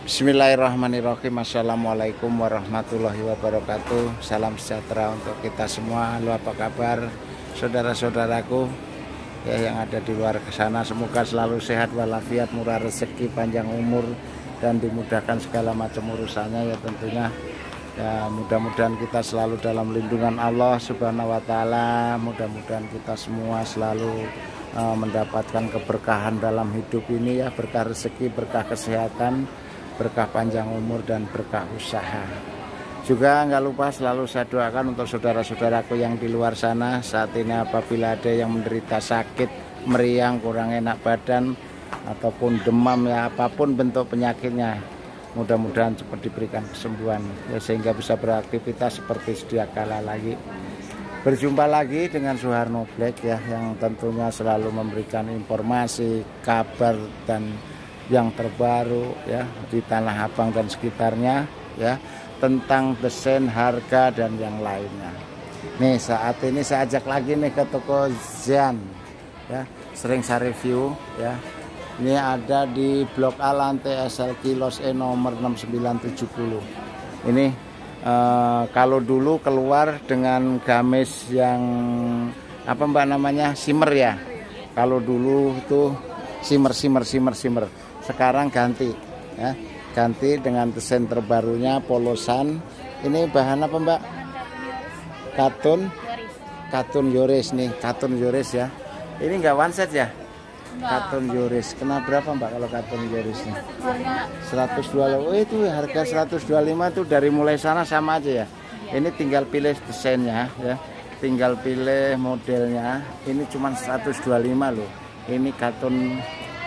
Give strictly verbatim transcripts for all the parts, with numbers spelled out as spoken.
Bismillahirrahmanirrahim. Assalamualaikum warahmatullahi wabarakatuh. Salam sejahtera untuk kita semua. Halo, apa kabar saudara-saudaraku ya yang ada di luar sana? Semoga selalu sehat walafiat, murah rezeki, panjang umur, dan dimudahkan segala macam urusannya ya tentunya. Ya, mudah-mudahan kita selalu dalam lindungan Allah Subhanahu wa taala. Mudah-mudahan kita semua selalu uh, mendapatkan keberkahan dalam hidup ini ya, berkah rezeki, berkah kesehatan, berkah panjang umur, dan berkah usaha. Juga nggak lupa selalu saya doakan untuk saudara-saudaraku yang di luar sana saat ini apabila ada yang menderita sakit, meriang, kurang enak badan, ataupun demam ya, apapun bentuk penyakitnya, mudah-mudahan cepat diberikan kesembuhan ya, sehingga bisa beraktivitas seperti sedia kala lagi. Berjumpa lagi dengan Suharno Black ya, yang tentunya selalu memberikan informasi, kabar, dan yang terbaru ya di Tanah Abang dan sekitarnya ya, tentang desain, harga, dan yang lainnya. Nih saat ini saya ajak lagi nih ke toko Zian ya, sering saya review ya. Ini ada di Blok A lantai S L Kilos E nomor enam sembilan tujuh nol. Ini eh, kalau dulu keluar dengan gamis yang apa mbak namanya, shimmer ya. Kalau dulu tuh shimmer shimmer shimmer shimmer. Sekarang ganti ya, ganti dengan desain terbarunya polosan. Ini bahan apa mbak? Katun, katun yoris nih, katun yoris ya. Ini enggak one set ya? Katun yoris. Kena berapa mbak kalau katun yorisnya? seratus dua puluh lima. Oh itu harga seratus dua puluh lima tuh dari mulai sana sama aja ya. Ini tinggal pilih desainnya ya, tinggal pilih modelnya. Ini cuma seratus dua puluh lima loh. Ini katun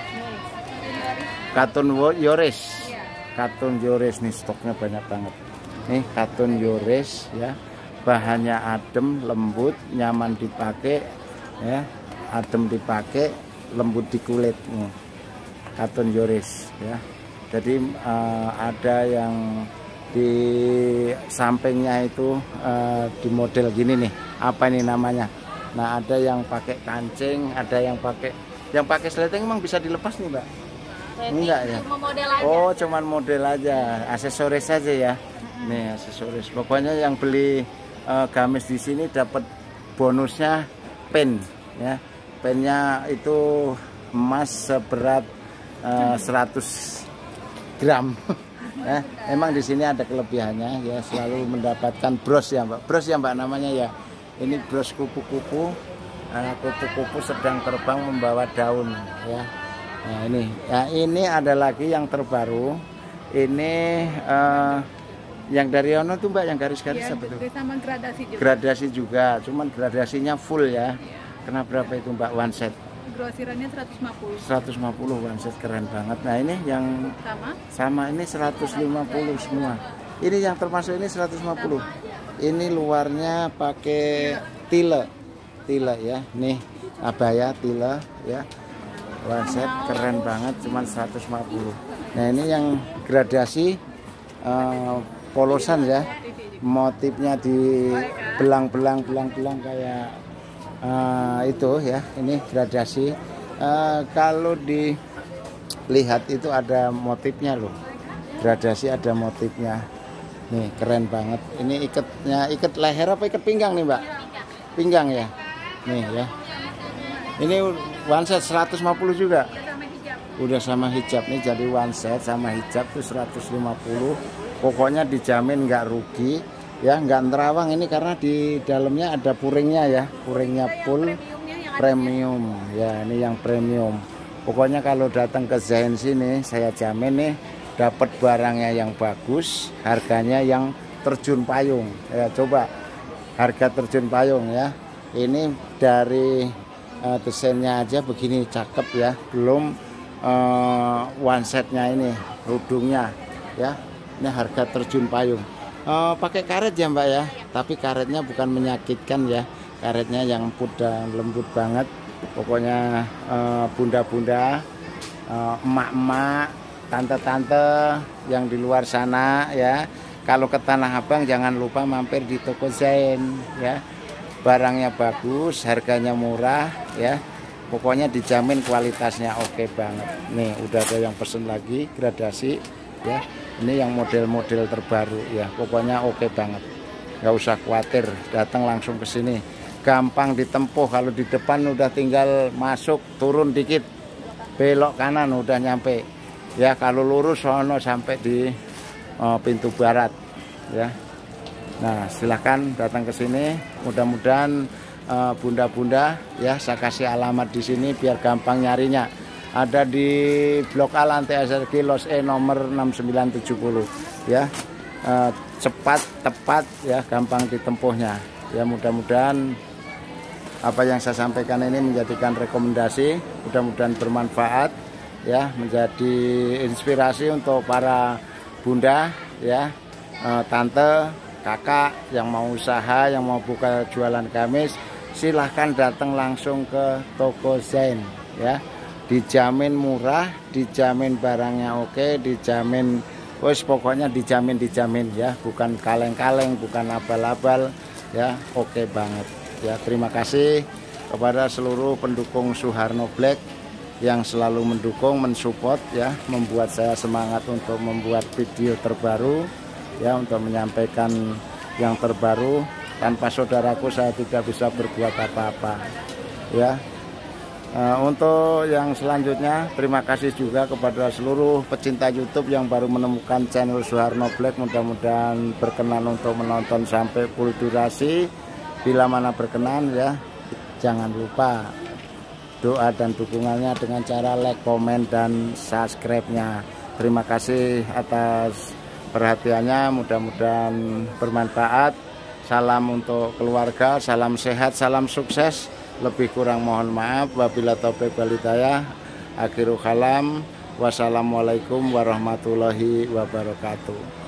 katun yoris, katun yoris nih, stoknya banyak banget nih. Katun yoris ya, bahannya adem, lembut, nyaman dipakai ya, adem dipakai, lembut di kulit nih. Katun yoris ya. Jadi uh, ada yang di sampingnya itu uh, di model gini nih, apa ini namanya? Nah ada yang pakai kancing, ada yang pakai yang pakai sleting. Emang bisa dilepas nih mbak? Enggak ya? Model aja. Oh cuman model aja, aksesoris aja ya. Nih aksesoris. Pokoknya yang beli uh, gamis di sini dapat bonusnya pen ya. Pennya itu emas seberat uh, seratus gram. Ya, emang di sini ada kelebihannya ya, selalu mendapatkan bros ya mbak. Bros ya mbak namanya ya. Ini bros kupu-kupu. Uh, kupu-kupu sedang terbang membawa daun ya. Nah ini ya, ini ada lagi yang terbaru. Ini uh, yang dari Ono tuh mbak, yang garis-garis ya, apa tuh? sama gradasi juga. Gradasi juga, cuman gradasinya full ya. Ya. Kena berapa itu mbak one set? Grosirannya seratus lima puluh. seratus lima puluh one set, keren banget. Nah ini yang sama? Sama ini seratus lima puluh semua. Ini yang termasuk ini seratus lima puluh. Ini luarnya pakai tile, tile ya. Nih abaya tile ya. One set keren banget, cuman seratus lima puluh. Nah ini yang gradasi uh, polosan ya, motifnya di belang-belang belang-belang kayak uh, itu ya. Ini gradasi. Uh, kalau dilihat itu ada motifnya loh, gradasi ada motifnya. Nih keren banget. Ini ikatnya ikat leher apa ikat pinggang nih mbak? Pinggang ya. Nih ya. Ini one set seratus lima puluh juga. Udah sama hijab nih, jadi one set sama hijab tuh seratus lima puluh. Pokoknya dijamin nggak rugi ya, nggak nerawang ini karena di dalamnya ada puringnya ya, puringnya full premium ya. Ini yang premium. Pokoknya kalau datang ke Zain sini saya jamin nih dapat barangnya yang bagus, harganya yang terjun payung ya. Coba harga terjun payung ya. Ini dari Uh, desainnya aja begini cakep ya, belum uh, one setnya ini, rudungnya ya. Ini harga terjun payung. Uh, pakai karet ya mbak ya, tapi karetnya bukan menyakitkan ya, karetnya yang empuk dan lembut banget. Pokoknya bunda-bunda, uh, emak-emak, tante-tante yang di luar sana ya, kalau ke Tanah Abang jangan lupa mampir di toko Zain ya. Barangnya bagus, harganya murah ya. Pokoknya dijamin kualitasnya oke banget. Nih udah ada yang pesen lagi gradasi ya. Ini yang model-model terbaru ya, pokoknya oke banget, nggak usah khawatir, datang langsung ke sini, gampang ditempuh. Kalau di depan udah tinggal masuk, turun dikit, belok kanan udah nyampe ya. Kalau lurus sono sampai di uh, pintu barat ya. Nah silahkan datang ke sini, mudah-mudahan bunda-bunda uh, ya, saya kasih alamat di sini biar gampang nyarinya. Ada di Blok A lantai S R G Los E nomor enam sembilan tujuh nol ya. Uh, cepat, tepat ya, gampang ditempuhnya ya. Mudah-mudahan apa yang saya sampaikan ini menjadikan rekomendasi, mudah-mudahan bermanfaat ya, menjadi inspirasi untuk para bunda ya, uh, tante, kakak yang mau usaha, yang mau buka jualan gamis, silahkan datang langsung ke toko Zain ya. Dijamin murah, dijamin barangnya oke, dijamin wes pokoknya dijamin dijamin ya, bukan kaleng-kaleng, bukan abal-abal ya, oke banget ya. Terima kasih kepada seluruh pendukung Suharno Black yang selalu mendukung, mensupport ya, membuat saya semangat untuk membuat video terbaru ya, untuk menyampaikan yang terbaru. Tanpa saudaraku saya tidak bisa berbuat apa-apa ya. Uh, untuk yang selanjutnya, terima kasih juga kepada seluruh pecinta YouTube yang baru menemukan channel Suharno Black. Mudah-mudahan berkenan untuk menonton sampai full durasi. Bila mana berkenan ya, jangan lupa doa dan dukungannya dengan cara like, komen, dan subscribe-nya. Terima kasih atas perhatiannya, mudah-mudahan bermanfaat. Salam untuk keluarga, salam sehat, salam sukses. Lebih kurang mohon maaf. Wabila taufiq wal hidayah. Akhirul kalam. Wassalamualaikum warahmatullahi wabarakatuh.